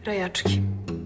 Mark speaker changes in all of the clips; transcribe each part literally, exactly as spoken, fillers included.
Speaker 1: Krojački.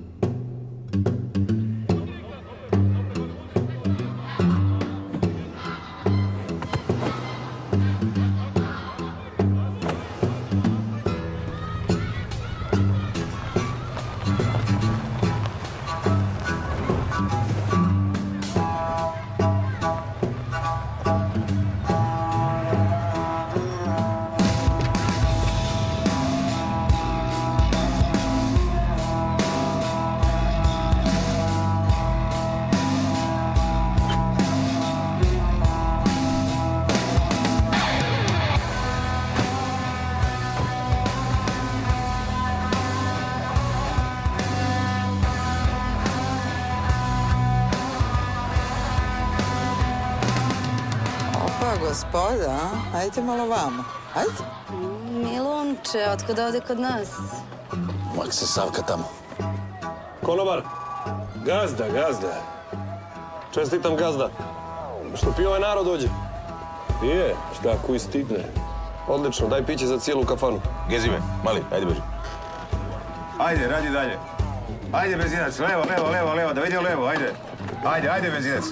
Speaker 2: Pa, gospoda, ajde malo vamo. Ajde.
Speaker 3: Milunče, otkud ovde kod nas?
Speaker 4: Mak se Savka tamo.
Speaker 5: Konobar, gazda, gazda. Čestitam gazda. Što pije ovaj narod dođe? Je, šta, kuj stigne. Odlično, daj piće za cijelu kafanu.
Speaker 6: Gezi me, mali, ajde beži. Ajde, radi dalje. Ajde, benzinac, levo, levo, levo, levo, da vidim levo, ajde. Ajde, ajde, benzinac.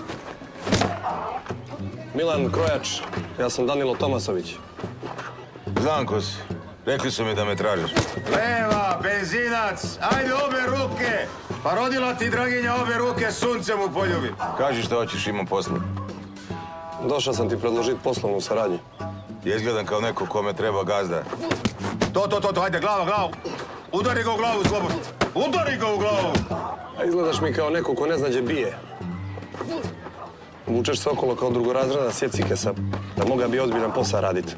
Speaker 5: Milan Krojač, ja sam Danilo Tomasović.
Speaker 6: Znam ko si. Rekli su mi da me tražiš. Leva, benzinac, ajde obe ruke. Pa rodila ti, Draginja, obe ruke suncem u poljubi. Kaži što hoćeš, imam posla.
Speaker 5: Došao sam ti predložiti poslovnu saradnju.
Speaker 6: Izgledam kao neko kome treba gazda. To, to, to, to, ajde, glava, glavu. Udari ga u glavu, slobodno. Udari ga u glavu.
Speaker 5: A izgledaš mi kao neko ko ne zna gdje bije. Vučeš se okolo kao drugorazredna sjecikesa, da moga bi ozbiljan posao raditi.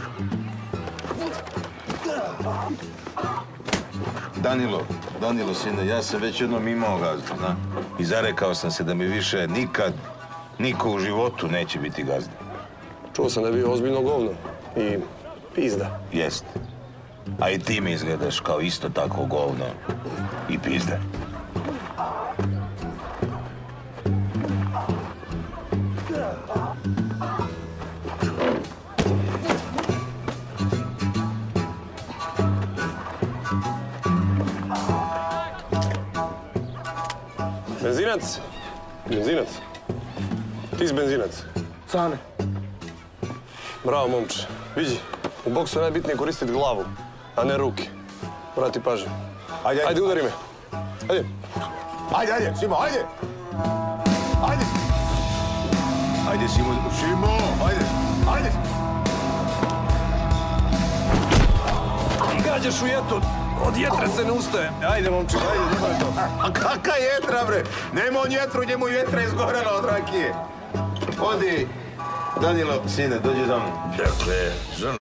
Speaker 6: Danilo, Danilo, sine, ja sam već jednom imao gazdu, zna. I zarekao sam se da mi više nikad, niko u životu neće biti gazda.
Speaker 5: Čuo sam da je bio ozbiljno govno i pizda.
Speaker 6: Jest. A i ti mi izgledaš kao isto tako govno i pizda.
Speaker 5: Benzinac? Benzinac? Ti si benzinac?
Speaker 4: Cane.
Speaker 5: Bravo, momče. Vidi, u boksu je najbitnije koristiti glavu, a ne ruke. Vrati pažnju.
Speaker 6: Ajde, ajde.
Speaker 5: Ajde, udari me. Ajde.
Speaker 6: Ajde, ajde, Simo, ajde! Ajde! Ajde, Simo, Simo, ajde! Ajde!
Speaker 5: I gađaš u jetru. Od jetre se ne ustaje. Ajde, momče, ajde, dobro je to.
Speaker 6: A kaka jetra, bre? Nema on jetru, njemu jetra izgorela od rakije. Odi, Danilo, sine, dođi za mnom.
Speaker 4: Dakle, žena...